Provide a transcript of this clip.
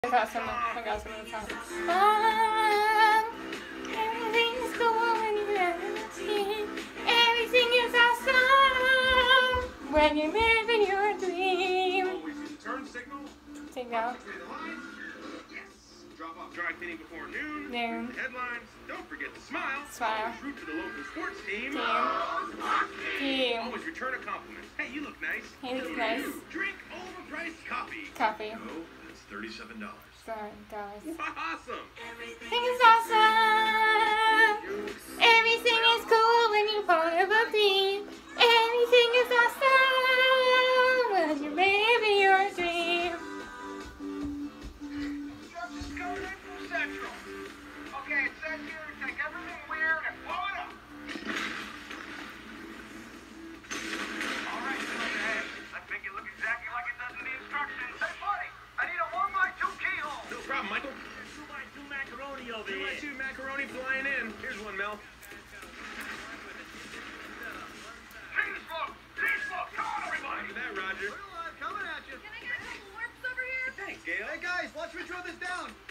I got some of the song. Everything's cool when you're everything is awesome when you're living your dream. Turn signal. Signal. Yes. Drop off dry cleaning before noon. Noon. Headlines. Don't forget to smile. Smile. Root for the local sports team. Team. Always return a compliment. Hey, you look nice. He looks nice. Drink overpriced coffee. Coffee. Oh, that's $37. $7. Awesome. Everything is awesome. Everything is cool when you're part of a team. Everything is awesome when you're living your dream. Just discovered Info Central. Okay, it says here to take everything weird and blow it up. All right, Silverhead. Let's make it look exactly like it does in the instructions. Hey, buddy, I need a 1x2 keyhole. No problem, Michael. 2x2 macaroni over 2 here. by 2 macaroni flying in. Here's one, Mel. Cheese look, come on, everybody. Look at that, Roger. Coming at you. Can I get a couple warps over here? Thanks, Gail. Hey, guys, watch me throw this down.